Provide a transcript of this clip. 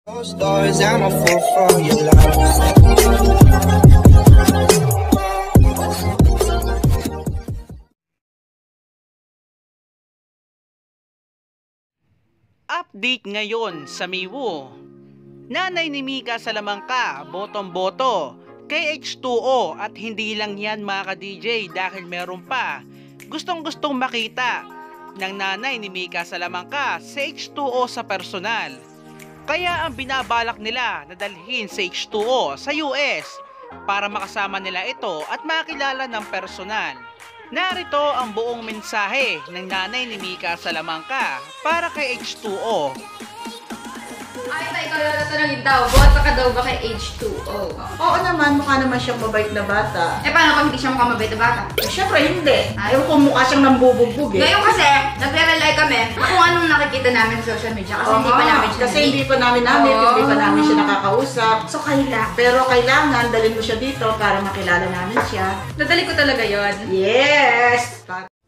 Those doors, I'm a fool for your love. Update ngayon sa Miwu. Nanay ni Mika Salamanca, botong-boto kay H2O, at hindi lang yan mga ka-DJ, dahil meron pa gustong-gustong makita ng nanay ni Mika Salamanca sa H2O sa personal. Kaya ang binabalak nila na dalhin sa H2O sa US para makasama nila ito at makilala ng personal. Narito ang buong mensahe ng nanay ni Mika Salamanca para kay H2O. Ay, ikaw na tatanungin daw, boto ka daw ba kay H2O? Oo naman, mukha naman siyang mabait na bata. Eh, paano kung hindi siya mukhang mabait na bata? Eh, syempre hindi. Ayaw ko mukha siyang nambubugbog eh. Ngayon kasi, nagre-rely kami kung anong nakikita namin sa social media kasi hindi pa namin siya Kasi hindi pa namin hindi pa namin siya nakakausap. So, kailangan. Pero kailangan dalhin mo siya dito para makilala namin siya. Nadali ko talaga yon. Yes!